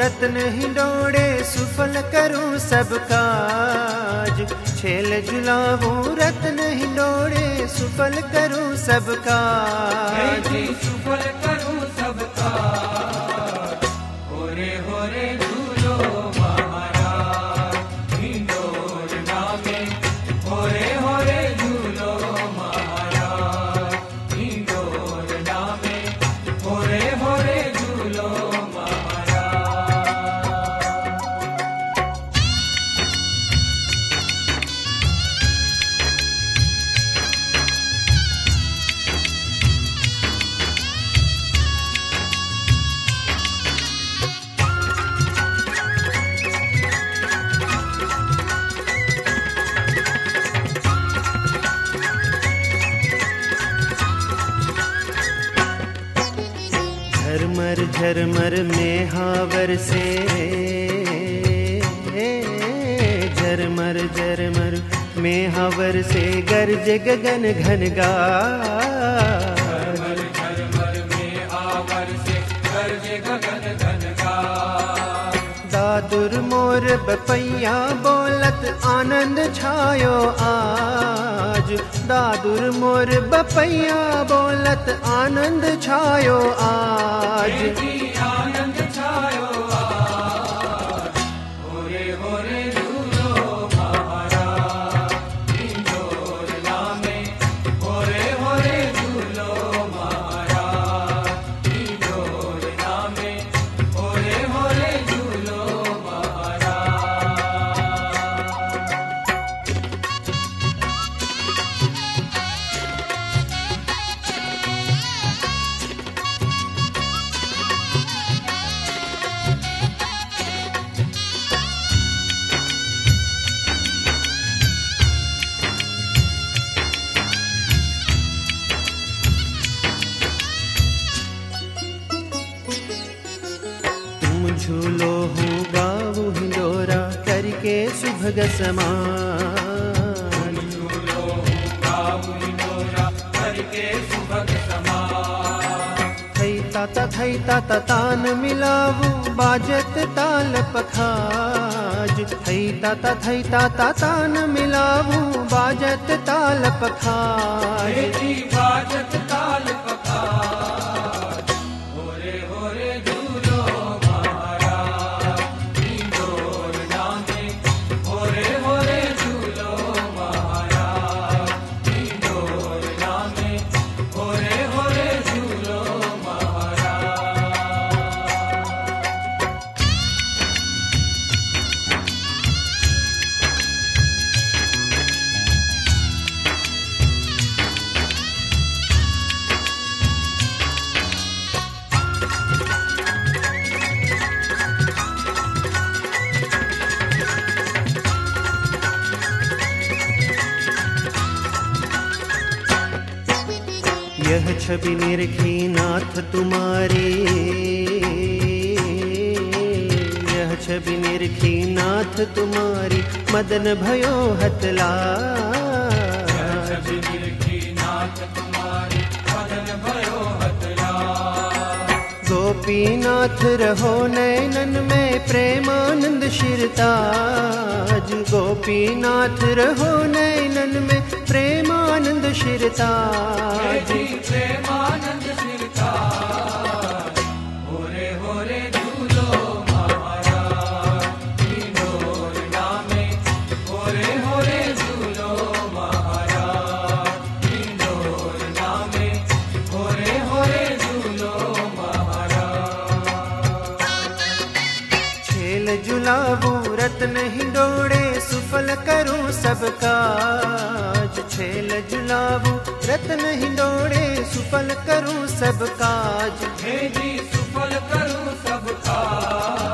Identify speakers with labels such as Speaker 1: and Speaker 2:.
Speaker 1: रत्न हिंडोड़े सुफल करूं सब काज। छेल झुलाऊं रत्न हिंडोड़े सुफल करूं सब काज।
Speaker 2: सुफल करूं सब काज। होरे होरे झूलो महाराज हिंडोर नामे। होरे होरे झूलो महाराज हिंडोर नामे। होरे होरे झूलो
Speaker 1: झरमर झरमर में हावर से। झरमर झरमर में हावर से गरज गगन घनघार।
Speaker 2: झरमर झरमर में हावर से गरज गगन घनघार।
Speaker 1: दादुर मोर बपैया बोलत आनंद छायो आज। दादुर मोर बपैया बोलत आनंद छायो आज।
Speaker 2: आनंद छायो आज। होरे होरे झूलो महाराज हिंडोर नामे। होरे होरे झूलो महाराज हिंडोर नामे। होरे होरे झूलो
Speaker 1: झूलो हूँ गाऊ हिंडोरा करके सुभग समान।
Speaker 2: झूलो हूँ गाऊ हिंडोरा करके सुभग समान।
Speaker 1: थई ताता तान मिलावू बाजत ताल पखाज। थई ताता तान मिलावू बाजत ताल पखाज।
Speaker 2: बाजत ताल पखाज। होरे होरे झूलो महाराज हिंडोर नामे। होरे होरे झूलो महाराज हिंडोर नामे। होरे होरे झूलो
Speaker 1: यह छवि निरखी नाथ तुम्हारी। यह छवि निरखी नाथ तुम्हारी मदन भयो हतलाज।
Speaker 2: छवि निरखी नाथ तुम्हारी मदन भयो हतलाज।
Speaker 1: गोपीनाथ रहो नैनन में प्रेमानंद शिरताज। गोपीनाथ रहो नैनन में प्रेमानंद शिरताज।
Speaker 2: प्रेमानंद शिरताज। होरे होरे झूलो महाराज हिंडोर नामे। होरे होरे झूलो महाराज हिंडोर नामे। होरे होरे झूलो
Speaker 1: छेल झुलावू रत्न हिंडोड़े सुफल करूं सब काज। छेल झुलावू रत्न हिंडोड़े सुफल करूं सब काज।
Speaker 2: सुफल करूं सब काज।